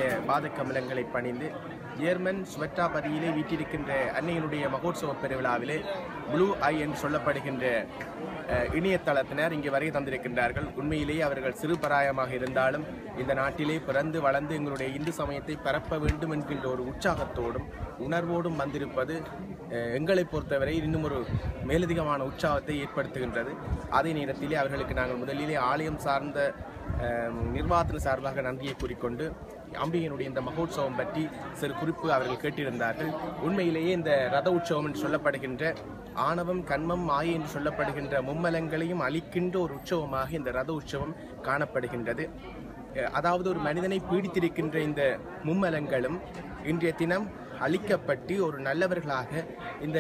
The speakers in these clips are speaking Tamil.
பாத கமலங்களை பணிந்து ஜேர்மன் ஸ்வெட்டாபதியிலே வீட்டிருக்கின்ற அன்னையினுடைய மகோத்சவ பெருவிழாவிலே ப்ளூ ஐ என்று சொல்லப்படுகின்ற இணையதளத்தினர் இங்கே வருகை தந்திருக்கின்றார்கள். உண்மையிலேயே அவர்கள் சிறுபராயமாக இருந்தாலும் இந்த நாட்டிலே பிறந்து வளர்ந்து எங்களுடைய இந்து சமயத்தை பரப்ப வேண்டும் என்கின்ற ஒரு உற்சாகத்தோடும் உணர்வோடும் வந்திருப்பது எங்களை பொறுத்தவரை இன்னும் ஒரு மேலதிகமான உற்சாகத்தை ஏற்படுத்துகின்றது. அதே நேரத்திலே அவர்களுக்கு நாங்கள் முதலிலே ஆலயம் சார்ந்த நிர்வாகத்தின் சார்பாக நன்றியை கூறிக்கொண்டு அம்பிகையினுடைய இந்த மகோத்சவம் பற்றி சிறு குறிப்பு அவர்கள் கேட்டிருந்தார்கள். உண்மையிலேயே இந்த ரத உற்சவம் என்று சொல்லப்படுகின்ற ஆணவம் கண்மம் மாயை என்று சொல்லப்படுகின்ற மும்மலங்களையும் அளிக்கின்ற ஒரு உற்சவமாக இந்த ரத உற்சவம் காணப்படுகின்றது. அதாவது ஒரு மனிதனை பீடித்திருக்கின்ற இந்த மும்மலங்களும் இன்றைய தினம் அழிக்கப்பட்டு ஒரு நல்லவர்களாக இந்த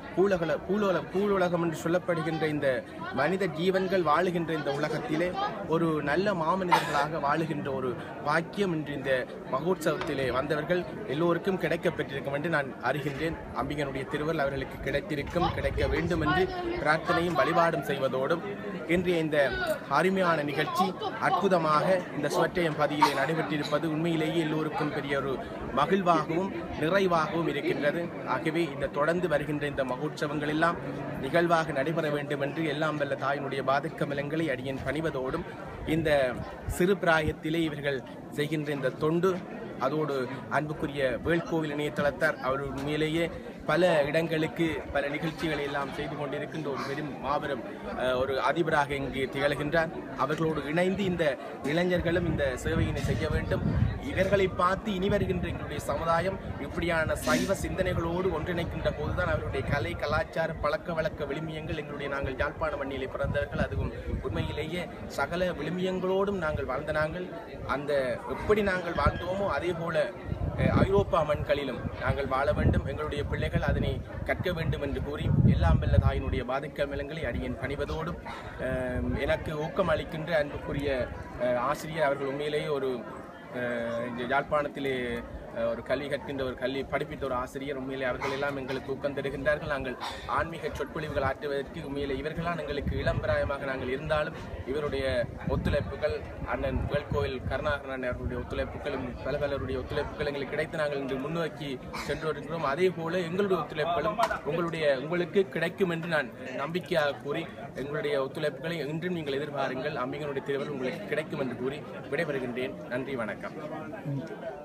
பூலோகம் என்று சொல்லப்படுகின்ற இந்த மனித ஜீவன்கள் வாழுகின்ற இந்த உலகத்திலே ஒரு நல்ல மாமனிதர்களாக வாழுகின்ற ஒரு பாக்கியம் என்று இந்த மகோத்சவத்திலே வந்தவர்கள் எல்லோருக்கும் கிடைக்கப்பெற்றிருக்கும் என்று நான் அறிகின்றேன். அம்பிகனுடைய திருவருள் அவர்களுக்கு கிடைக்க வேண்டும் என்று பிரார்த்தனையும் வழிபாடும் செய்வதோடும் இன்றைய இந்த அருமையான நிகழ்ச்சி அற்புதமாக இந்த சுவற்றையம் பதியிலே நடைபெற்றிருப்பது உண்மையிலேயே எல்லோருக்கும் பெரிய ஒரு மகிழ்வாகவும் நிறைவாகவும் இருக்கின்றது. ஆகவே இந்த தொடர்ந்து வருகின்ற இந்த மகோற்சவங்கள் எல்லாம் நிகழ்வாக நடைபெற வேண்டும் என்று எல்லாம் வல்ல தாயினுடைய பாதக்கமலங்களை அடியேன் பணிவதோடும் இந்த சிறு பிராயத்திலே இவர்கள் செய்கின்ற இந்த தொண்டு அதோடு அன்புக்குரிய வேள்கோவில் இணையதளத்தார் அவர் உண்மையிலேயே பல இடங்களுக்கு பல நிகழ்ச்சிகளை எல்லாம் செய்து கொண்டிருக்கின்ற ஒரு பெரும் மாபெரும் ஒரு அதிபராக இங்கு திகழ்கின்றார். அவர்களோடு இணைந்து இந்த இளைஞர்களும் இந்த சேவையினை செய்ய வேண்டும். இவர்களை பார்த்து இனி வருகின்ற எங்களுடைய சமுதாயம் இப்படியான சைவ சிந்தனைகளோடு ஒன்றிணைக்கின்ற போதுதான் அவருடைய கலை கலாச்சார பழக்க வழக்க விழுமியங்கள் நாங்கள் யாழ்ப்பாண மண்ணிலே பிறந்தவர்கள், அதுவும் உண்மையிலேயே சகல விழுமியங்களோடும் நாங்கள் வாழ்ந்த அந்த எப்படி நாங்கள் வாழ்ந்தோமோ அதே போல ஐரோப்பா மண்களிலும் நாங்கள் வாழ வேண்டும். எங்களுடைய பிள்ளைகள் அதனை கற்க வேண்டும் என்று கூறி எல்லாம் வல்ல தாயினுடைய பாதக்கமலங்களை அடியேன் பணிவதோடும் எனக்கு ஊக்கம் அளிக்கின்ற அன்புக்குரிய ஆசிரியர் அவர்கள் உண்மையிலேயே ஒரு யாழ்ப்பாணத்திலே ஒரு கல்வி கற்கின்ற ஒரு கல்வி படிப்பித்த ஒரு ஆசிரியர் உண்மையிலே அவர்கள் எல்லாம் எங்களுக்கு ஊக்கம் தருகின்றார்கள். நாங்கள் ஆன்மீக சொற்பொழிவுகள் ஆற்றுவதற்கு உண்மையிலே இவர்களால் எங்களுக்கு இளம்பிராயமாக நாங்கள் இருந்தாலும் இவருடைய ஒத்துழைப்புகள் அண்ணன் வேள்கோவில் கருணாகரன் அவர்களுடைய ஒத்துழைப்புகளும் பலருடைய ஒத்துழைப்புகள் எங்களுக்கு கிடைத்து நாங்கள் இன்று முன்னோக்கி சென்று வருகிறோம். அதே போல எங்களுடைய ஒத்துழைப்புகளும் உங்களுக்கு கிடைக்கும் என்று நான் நம்பிக்கையாக கூறி எங்களுடைய ஒத்துழைப்புகளை இன்றும் நீங்கள் எதிர்பாருங்கள். அம்பிகனுடைய திருவருள் உங்களுக்கு கிடைக்கும் என்று கூறி விடைபெறுகின்றேன். நன்றி, வணக்கம்.